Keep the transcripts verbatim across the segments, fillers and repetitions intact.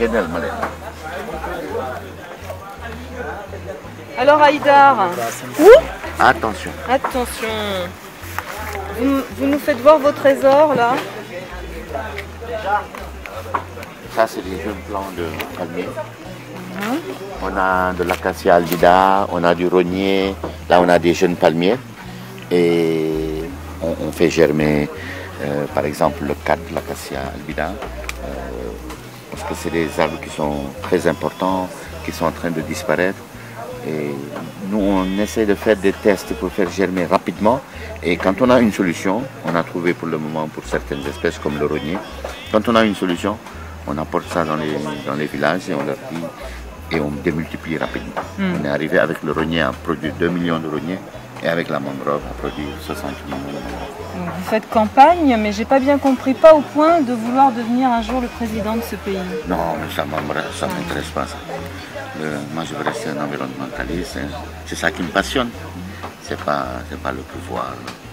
Alors Haïdar, où Attention. Attention. Vous, vous nous faites voir vos trésors là. Ça, c'est des jeunes plants de palmier. Mmh. On a de l'acacia albida, on a du rognier. Là, on a des jeunes palmiers. Et on, on fait germer, euh, par exemple, le cadre de l'acacia albida. Euh, parce que c'est des arbres qui sont très importants, qui sont en train de disparaître. Et nous, on essaie de faire des tests pour faire germer rapidement. Et quand on a une solution, on a trouvé pour le moment pour certaines espèces comme le rognier, quand on a une solution, on apporte ça dans les, dans les villages et on leur dit, et on démultiplie rapidement. Mm. On est arrivé avec le rognier à produire deux millions de rogners et avec la mangrove à produire soixante millions de mangroves. Donc vous faites campagne, mais j'ai pas bien compris, pas au point de vouloir devenir un jour le président de ce pays. Non, mais ça ne m'intéresse pas ça. Euh, moi je veux rester un environnementaliste, hein. C'est ça qui me passionne. C'est pas, c'est pas le pouvoir.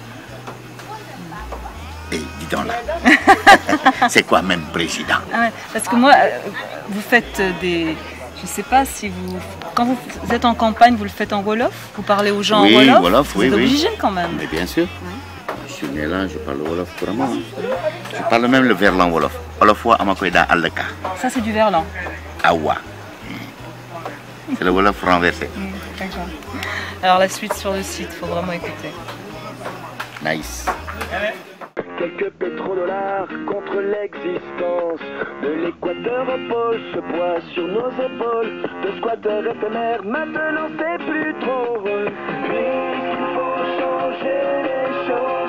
Et dis donc là, c'est quoi même président? Ah ouais, parce que moi, euh, vous faites des... Je sais pas si vous... Quand vous êtes en campagne, vous le faites en Wolof? Vous parlez aux gens oui, en Wolof? Wolof Vous oui, êtes oui. obligé quand même. Mais bien sûr. Oui. Je suis né là, je parle Wolof couramment. Je parle même le verlan Wolof. Wolofwa amakoida alaka. Ça c'est du verlan. Awa. C'est le Wolof renversé. Mmh, d'accord. Alors la suite sur le site, il faut vraiment écouter. Nice. Quelques pétrodollars contre l'existence de l'équateur au pôle, ce poids sur nos épaules de squatteurs éphémères, maintenant c'est plus trop. Puisqu'il faut changer les choses.